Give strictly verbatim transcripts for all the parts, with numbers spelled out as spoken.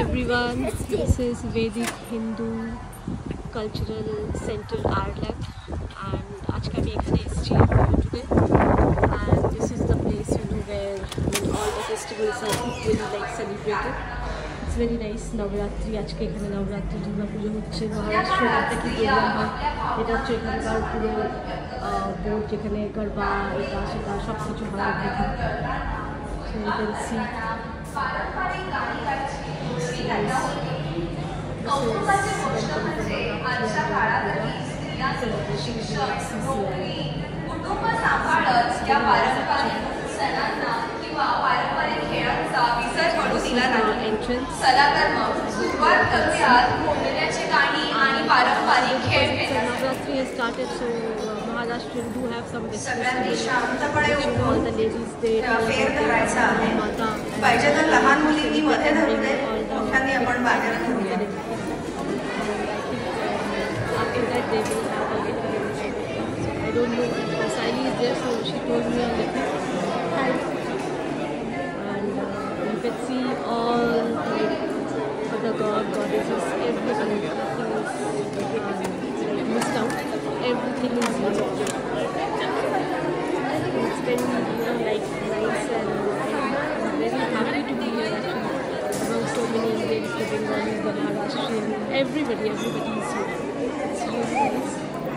everyone, this is Vedic Hindu Cultural Center Ireland and আজকে আমি এখানে এসেছি today and this is the place you know where when all the festivals are equally like celebrated. It's very nice. Navratri আজকে এখানে নবরাত্রি দুর্গা পুজো হচ্ছে মহারাষ্ট্রের একটা কি প্রোগ্রাম হয় এটা হচ্ছে এখানকার পুরো বোর্ড যেখানে গরবা এটা সেটা সব কিছু হয় এখানে so you can see Navratri has started, so uh, Maharashtrian do have some festivals. All the ladies they फेर करायचा आहे पाहिजे तर लहान मुलींनी मध्ये धरून दे मोठ्यांनी आपण बाहेर धरूया after that they will have a get together. I don't know if Sally is there, so she told me on the and uh, you can see all the god goddesses, everything is missed out. Everything is here. It's very, you know, like nice and I'm very happy to be here actually among so many Indians, the Bengalis, the Maharashtrian, everybody, everybody is here. It's really nice.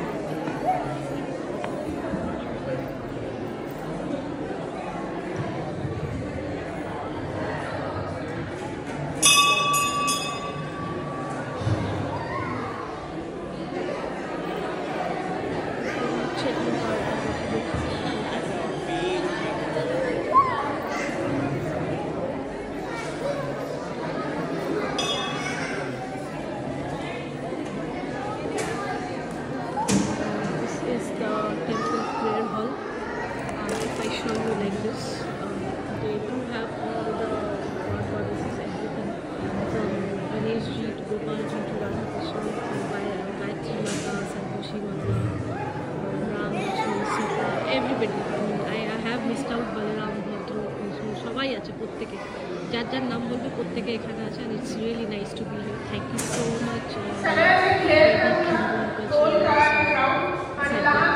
Everybody, I mean, I, I have missed out Balaram, Bhadra, Krishna, সবাই আছে প্রত্যেকে যার যার নাম বলবে প্রত্যেকে এখানে আছে and it's really nice to be here. Thank you so much. Uh,